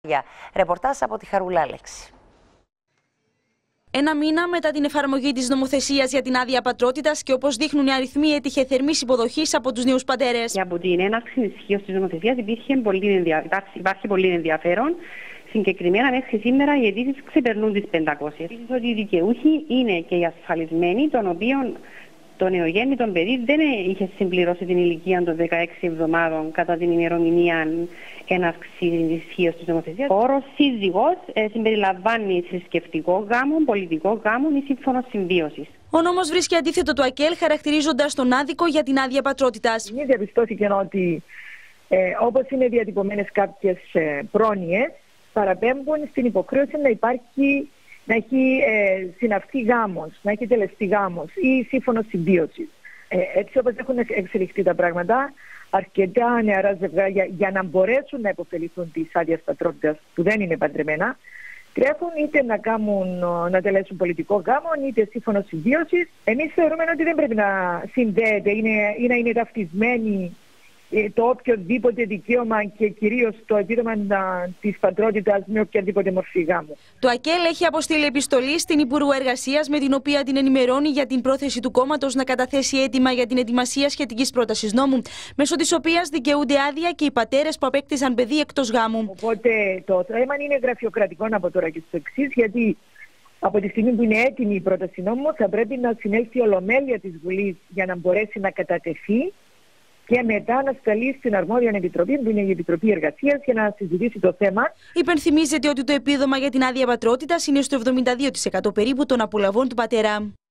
Ρεπορτάζ από τη Χαρούλα Αλέξη. Ένα μήνα μετά την εφαρμογή της νομοθεσίας για την άδεια πατρότητας και όπως δείχνουν οι αριθμοί, έτυχε θερμής υποδοχής από τους νέους πατέρες. Και από την έναρξη ισχύως της νομοθεσίας υπάρχει πολύ ενδιαφέρον. Συγκεκριμένα, μέχρι σήμερα οι αιτήσεις ξεπερνούν τις 500. Επίσης, ότι οι δικαιούχοι είναι και οι ασφαλισμένοι, των οποίων το νεογέννητο παιδί δεν είχε συμπληρώσει την ηλικία των 16 εβδομάδων κατά την ημερομηνία έναρξης της ισχύως της νομοθεσίας. Ο όρος σύζυγος συμπεριλαμβάνει θρησκευτικό γάμο, πολιτικό γάμο ή σύμφωνο συμβίωσης. Ο νόμος βρίσκει αντίθετο το ΑΚΕΛ, χαρακτηρίζοντας τον άδικο για την άδεια πατρότητας. Διαπιστώθηκε ότι όπως είναι διατυπωμένες κάποιες πρόνοιες, παραπέμπουν στην υποχρέωση να έχει συναυθεί γάμος, να έχει τελεστεί γάμος ή σύμφωνο συμβίωσης. Έτσι όπως έχουν εξελιχθεί τα πράγματα, αρκετά νεαρά ζευγάρια για να μπορέσουν να υποφεληθούν της άδειας πατρότητας που δεν είναι παντρεμένα, τρέχουν είτε να τελέσουν πολιτικό γάμο είτε σύμφωνο συμβίωσης. Εμείς θεωρούμε ότι δεν πρέπει να συνδέεται ή να είναι ταυτισμένοι το οποιοδήποτε δικαίωμα και κυρίως το επίδομα της πατρότητας με οποιαδήποτε μορφή γάμου. Το ΑΚΕΛ έχει αποστείλει επιστολή στην Υπουργό Εργασίας με την οποία την ενημερώνει για την πρόθεση του κόμματος να καταθέσει αίτημα για την ετοιμασία σχετικής πρότασης νόμου, μέσω της οποίας δικαιούνται άδεια και οι πατέρες που απέκτησαν παιδί εκτός γάμου. Οπότε το θέμα είναι γραφειοκρατικό από τώρα και στο εξής, γιατί από τη στιγμή που είναι έτοιμη η πρόταση νόμου θα πρέπει να συνέλθει η ολομέλεια της Βουλής για να μπορέσει να κατατεθεί και μετά να σταλεί στην αρμόδια επιτροπή, που είναι η Επιτροπή Εργασίας, για να συζητήσει το θέμα. Υπενθυμίζεται ότι το επίδομα για την άδεια πατρότητας είναι στο 72% περίπου των απολαβών του πατέρα.